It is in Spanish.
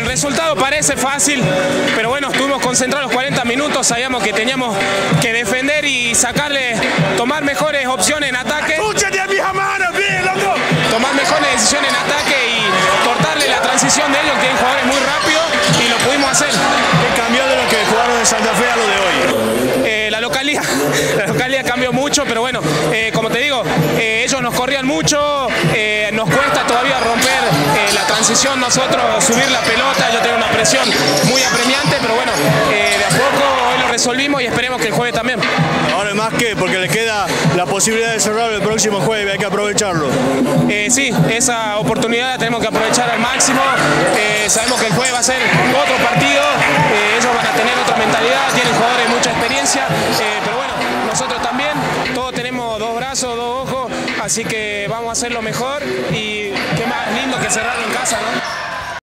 resultado parece fácil, pero bueno, estuvimos concentrados los 40 minutos, sabíamos que teníamos que defender y tomar mejores opciones en ataque. Tomar mejores decisiones en ataque y cortarle la transición de ellos, que tienen jugadores muy rápidos, y lo pudimos hacer. ¿Qué cambió de lo que jugaron en Santa Fe a lo de hoy? La localidad cambió mucho, pero bueno, como te digo, ellos nos corrían mucho, nos cuesta todavía romper la transición, nosotros subir la pelota, ellos tienen una presión muy apremiante, pero bueno, de a poco hoy lo resolvimos y esperemos que el jueves también. Ahora más que, porque le queda la posibilidad de cerrar el próximo jueves, hay que aprovecharlo. Sí, esa oportunidad la tenemos que aprovechar al máximo, sabemos que el jueves va a ser otro partido, ellos van a tener otra mentalidad, tienen jugadores de mucha experiencia, pero bueno, nosotros también, todos tenemos dos brazos, dos ojos, así que vamos a hacer lo mejor y qué más lindo que cerrarlo en casa, ¿no?